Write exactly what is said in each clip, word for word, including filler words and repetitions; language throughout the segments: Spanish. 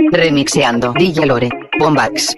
Remixeando D J Lore, Bombax.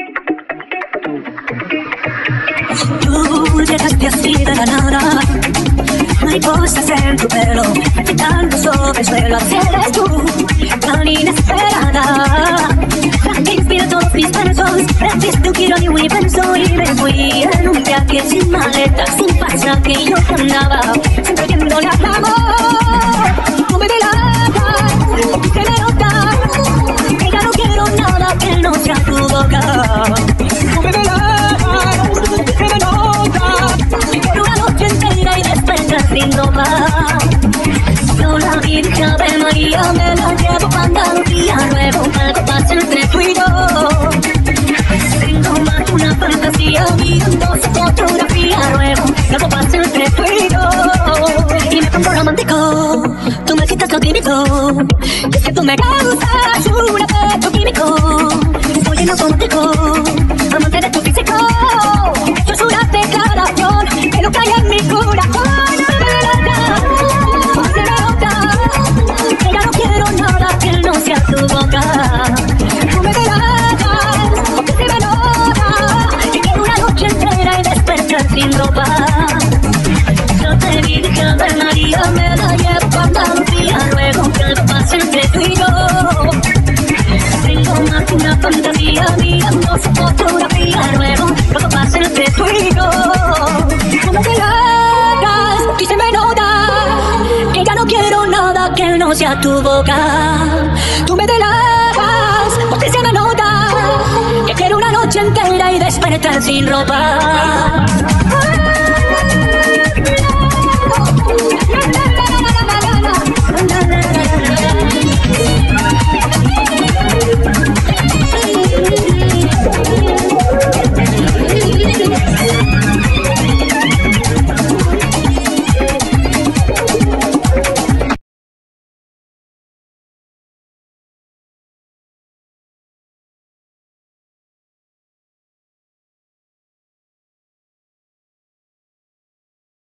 Tú llegaste así de la nada, mariposas en tu pelo, agitando sobre el suelo. Así eres tú, tan inesperada, la que inspira todos mis versos. Resiste un giro de universo y me fui en un viaje sin maleta, sin pasaje yo andaba, siempre viéndole al amor. No me delatas, que me notas, que ya no quiero nada que no sea tu boca. No me delatas, que me notas, quiero una noche entera y despertar sin ropa. Yo la Virgen Ave María me la llevo pa' Andalucía, luego algo pasa entre tú y yo. Tengo más que una fantasía, mirando su fotografía, luego algo pasa entre tú y yo. Y me pongo romántico, tú me quitas lo tímido, y es que tú me causas un efecto químico. Soy en automático, amante de tu físico, esto es una declaración que no cae en mi corazón. Tu boca, tú me delatas, porque se me nota que quiero una noche entera y despertar sin ropa. Yo te dije que Ave María me la llevo pa' Andalucía, luego que algo pase entre tú y yo. Tengo más que una fantasía, mirando su fotografía, luego algo pase entre tú y yo. Tú me delatas, y se me nota que ya no quiero nada que no sea tu boca. Tú me delatas, porque se me nota que quiero una noche entera y despertar sin ropa.